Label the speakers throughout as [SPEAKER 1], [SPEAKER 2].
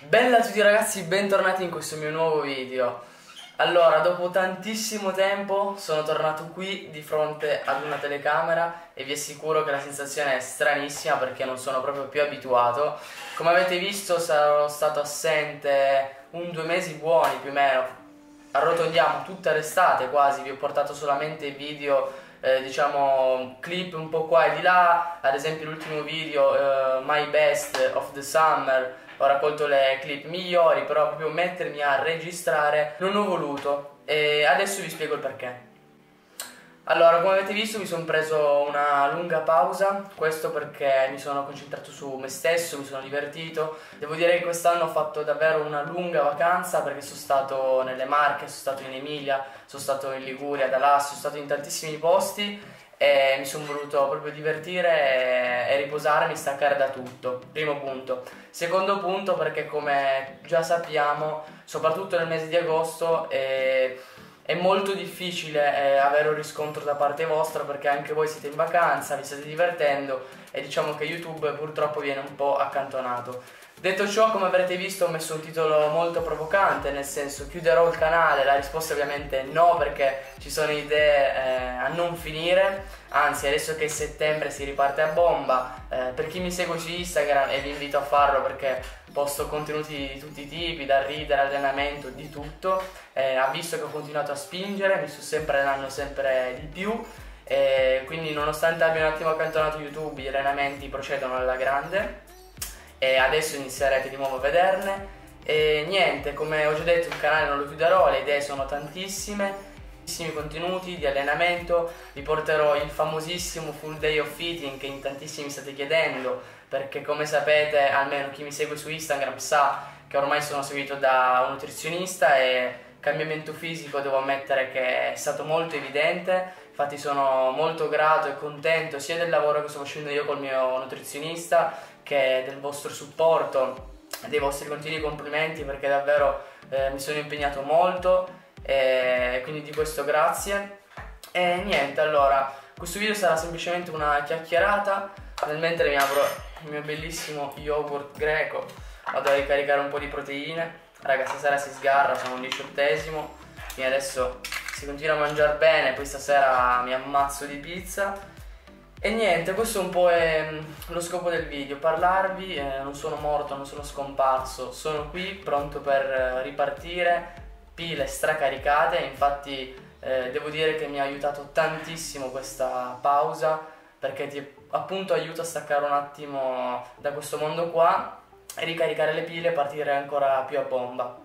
[SPEAKER 1] Bella a tutti ragazzi, bentornati in questo mio nuovo video. Allora, dopo tantissimo tempo sono tornato qui di fronte ad una telecamera e vi assicuro che la sensazione è stranissima perché non sono proprio più abituato. Come avete visto sarò stato assente 2 mesi buoni più o meno. Arrotondiamo tutta l'estate quasi, vi ho portato solamente video, diciamo clip un po' qua e di là, ad esempio l'ultimo video My Best of the Summer. Ho raccolto le clip migliori, però proprio mettermi a registrare non ho voluto e adesso vi spiego il perché. Allora, come avete visto mi sono preso una lunga pausa, questo perché mi sono concentrato su me stesso, mi sono divertito. Devo dire che quest'anno ho fatto davvero una lunga vacanza perché sono stato nelle Marche, sono stato in Emilia, sono stato in Liguria, ad Alassio, sono stato in tantissimi posti e mi sono voluto proprio divertire e riposarmi, staccare da tutto. Primo punto. Secondo punto perché come già sappiamo, soprattutto nel mese di agosto, è molto difficile avere un riscontro da parte vostra perché anche voi siete in vacanza, vi state divertendo e diciamo che YouTube purtroppo viene un po' accantonato. Detto ciò, come avrete visto ho messo un titolo molto provocante, nel senso chiuderò il canale, la risposta ovviamente è no perché ci sono idee a non finire, anzi adesso che è settembre si riparte a bomba, per chi mi segue su Instagram e vi invito a farlo perché posto contenuti di tutti i tipi, da ridere, allenamento, di tutto, ha visto che ho continuato a spingere, mi sto sempre allenando sempre di più, quindi nonostante abbia un attimo accantonato YouTube gli allenamenti procedono alla grande e adesso inizierete di nuovo a vederne e niente, come ho già detto il canale non lo chiuderò, le idee sono tantissimi contenuti di allenamento, vi porterò il famosissimo full day of eating che in tantissimi state chiedendo perché come sapete, almeno chi mi segue su Instagram sa che ormai sono seguito da un nutrizionista e cambiamento fisico devo ammettere che è stato molto evidente. Infatti sono molto grato e contento sia del lavoro che sto facendo io col mio nutrizionista che del vostro supporto, dei vostri continui complimenti perché davvero mi sono impegnato molto e quindi di questo grazie. E niente, allora questo video sarà semplicemente una chiacchierata nel mentre mi apro il mio bellissimo yogurt greco, vado a ricaricare un po' di proteine. Raga, stasera si sgarra, sono un 18esimo, quindi adesso si continua a mangiare bene, poi stasera mi ammazzo di pizza. E niente, questo un po' è lo scopo del video, parlarvi, non sono morto, non sono scomparso, sono qui pronto per ripartire, pile stracaricate, infatti devo dire che mi ha aiutato tantissimo questa pausa perché ti appunto aiuta a staccare un attimo da questo mondo qua e ricaricare le pile e partire ancora più a bomba.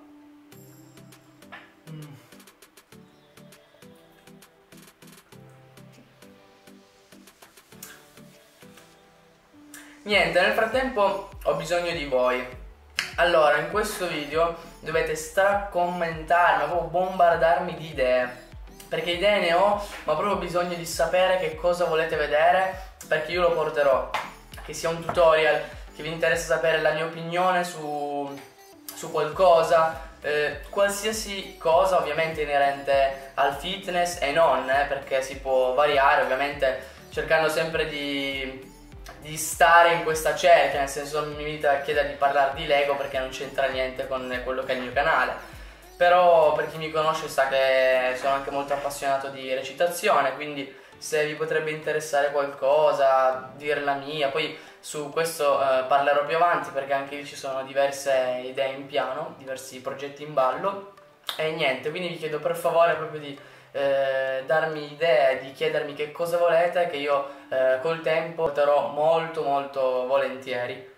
[SPEAKER 1] Niente, nel frattempo ho bisogno di voi. Allora, in questo video dovete stracommentarmi, proprio bombardarmi di idee. Perché idee ne ho, ma proprio ho bisogno di sapere che cosa volete vedere, perché io lo porterò. Che sia un tutorial, che vi interessa sapere la mia opinione su qualcosa, qualsiasi cosa ovviamente inerente al fitness e non, perché si può variare ovviamente cercando sempre di stare in questa cerchia, nel senso non mi venite a chiedere di parlare di Lego perché non c'entra niente con quello che è il mio canale, però per chi mi conosce sa che sono anche molto appassionato di recitazione, quindi se vi potrebbe interessare qualcosa, dire la mia, poi su questo parlerò più avanti perché anche lì ci sono diverse idee in piano, diversi progetti in ballo e niente, quindi vi chiedo per favore proprio di darmi idee, di chiedermi che cosa volete che io col tempo porterò molto molto volentieri.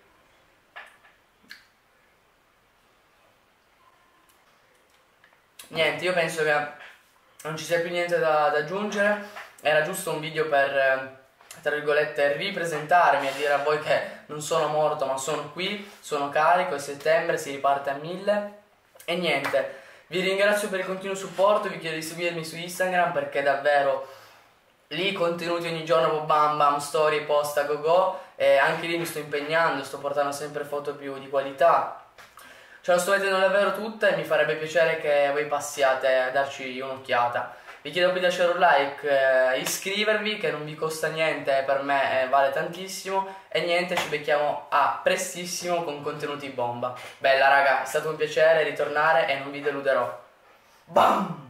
[SPEAKER 1] Niente, io penso che non ci sia più niente da aggiungere, era giusto un video per tra virgolette ripresentarmi e dire a voi che non sono morto ma sono qui, sono carico, a settembre si riparte a 1000 e niente. Vi ringrazio per il continuo supporto, vi chiedo di seguirmi su Instagram perché davvero lì contenuti ogni giorno, bam bam, storie, post a go go e anche lì mi sto impegnando, sto portando sempre foto più di qualità. Ce la sto vedendo davvero tutta e mi farebbe piacere che voi passiate a darci un'occhiata. Vi chiedo qui di lasciare un like, iscrivervi che non vi costa niente, per me vale tantissimo. E niente, ci becchiamo a prestissimo con contenuti bomba. Bella raga, è stato un piacere ritornare e non vi deluderò. Bam!